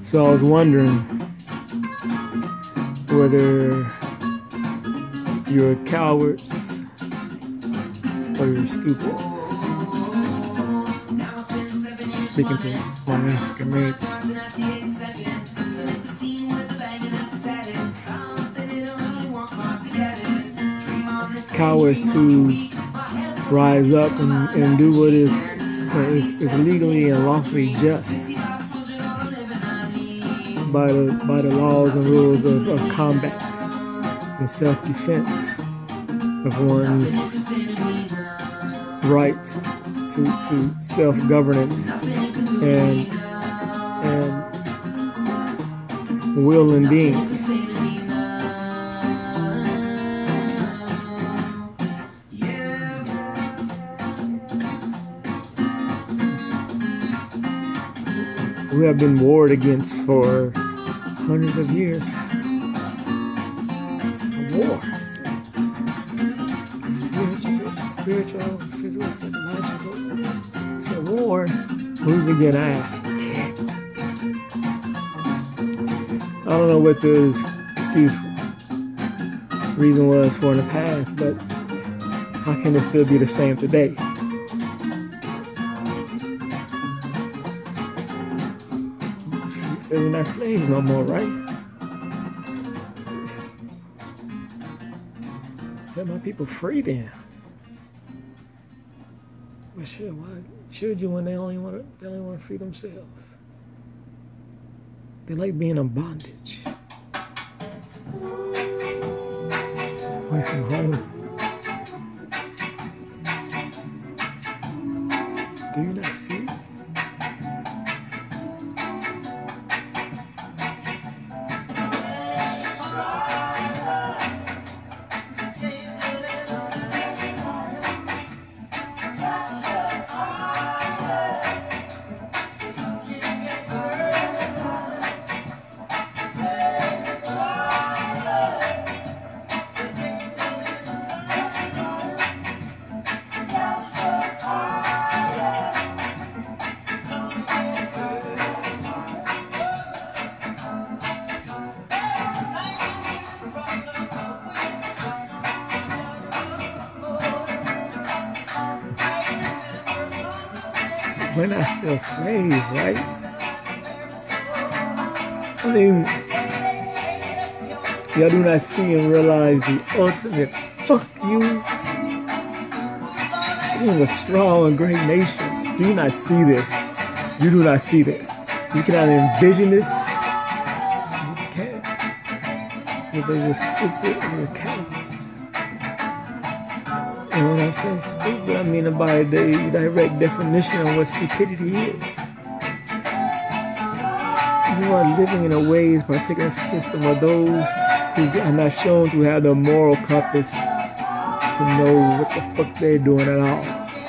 So I was wondering whether you're cowards or you're stupid. Speaking to my African Americans. Cowards to rise up and do what is legally and lawfully just by the laws and rules of combat and self-defense of one's right to self-governance and will and being. We have been warred against for hundreds of years. It's a war. It's spiritual, physical, psychological. It's a war. We begin to ask. I don't know what the reason was for in the past, but how can it still be the same today? We're not slaves no more, right? Set my people free then. But shit, why should you when they only want to free themselves? They like being in bondage. Away from home. Do you not see? We're not still slaves, right? I mean, y'all do not see and realize the ultimate fuck you being a strong and great nation. Do you not see this? You do not see this. You cannot envision this. You can't. Because you're stupid and you're cowards. And when I say stupid, I mean by the direct definition of what stupidity is. You are living in a ways particular system of those who are not shown to have the moral compass to know what the fuck they're doing at all.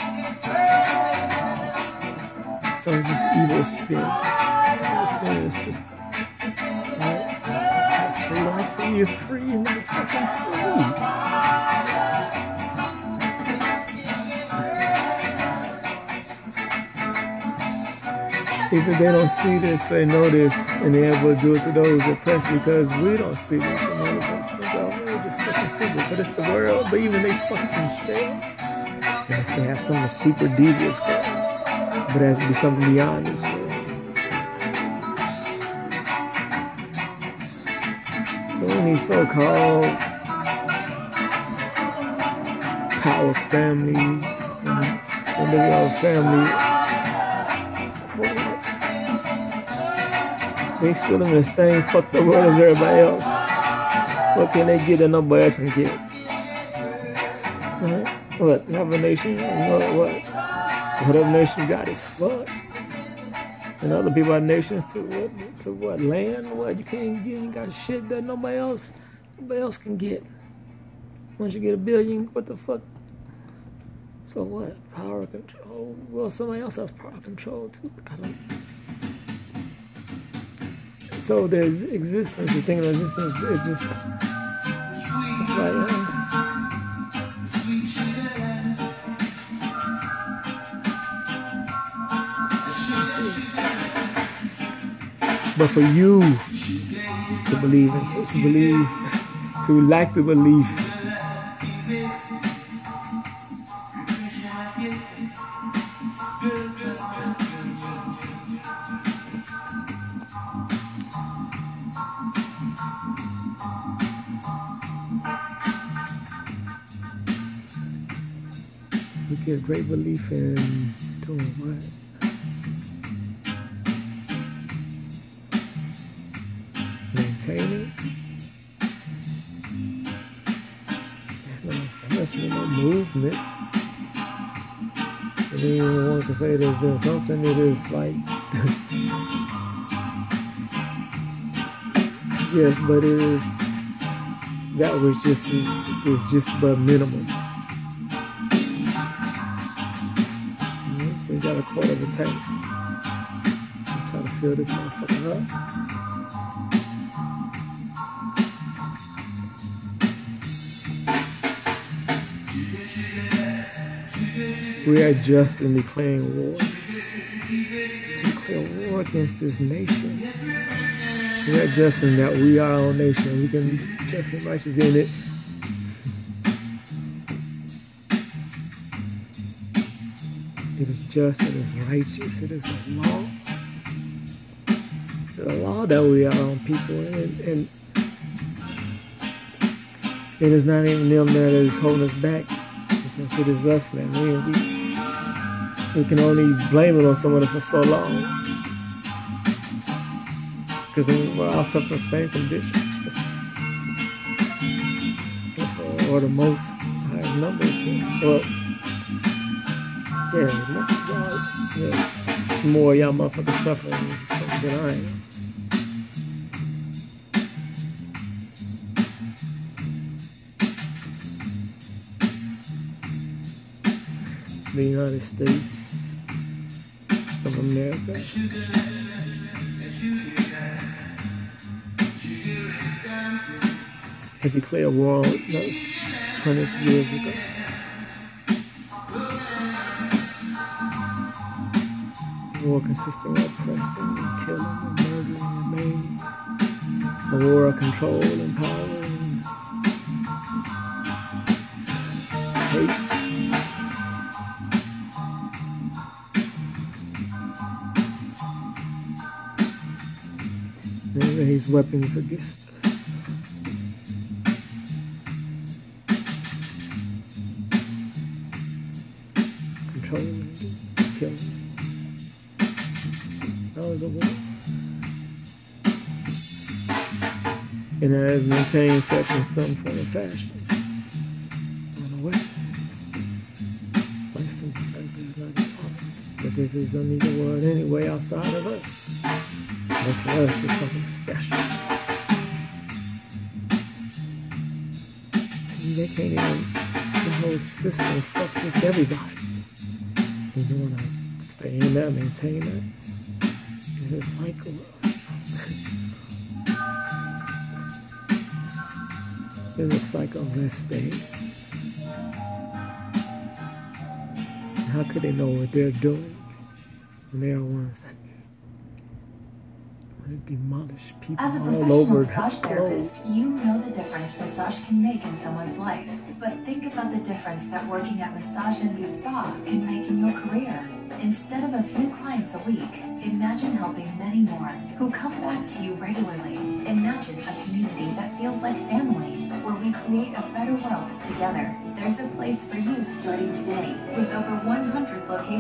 So it's this evil spin. It's a spin in the system. Right? So freedom, I say you're free, you're not fucking free. Either they don't see this, they know this, and they're able to do it to those oppressed because we don't see this. And they're just fucking stupid. But it's the world. But even they fuck themselves. And they have something super devious going. But it has to be something beyond this world. So when these so-called power family and the family, they still live in the same fucked up world as everybody else. What can they get that nobody else can get? Right? What? Have a nation? What? Whatever nation you got is fucked. And other people have nations to what? Land? What? You ain't got shit that nobody else can get. Once you get $1 billion, what the fuck? So what? Power control? Well, somebody else has power control too. I don't. So there's existence. You think of existence, it's just, it's like, But for you to believe in, so to believe, to lack the belief, we get great belief in doing what? Maintaining. There's no advancement, no movement. And then one can say there's been something that is like, yes, but it is, that was just, is just the minimum. So you got a quarter of a tank. I'm trying to fill this motherfucker up. We are just in declaring war. To declare war against this nation. We are just in that we are our own nation. We can be just and righteous in it. It is just, it is righteous, it is a law. It's a law that we are our own people, and it is not even them that is holding us back. It is us now. We can only blame it on someone for so long. Because we're all suffering the same conditions. Or the most high numbers. Well, yeah, most of y'all, yeah, it's more y'all motherfuckers suffering than I am. The United States of America had declared war on us hundreds of years ago. War consisting of oppressing and killing and murdering and maiming. A war of control and power and hate. They raise weapons against us. Controlling, killing. That was a war. And it has maintained such in some form of fashion. On the way. Like some fact is not the opposite. But this is unequal world anyway outside of us. But for us, it's something special. See, they can't even, the whole system fucks with everybody. And you want to stay in that, maintain that. It's a cycle of, there's a cycle of less days. How could they know what they're doing when they are ones that demolish people as a all over professional massage therapist, you know the difference massage can make in someone's life. But think about the difference that working at Massage Envy Spa can make in your career. Instead of a few clients a week, imagine helping many more who come back to you regularly. Imagine a community that feels like family, where we create a better world together. There's a place for you starting today with over 100 locations.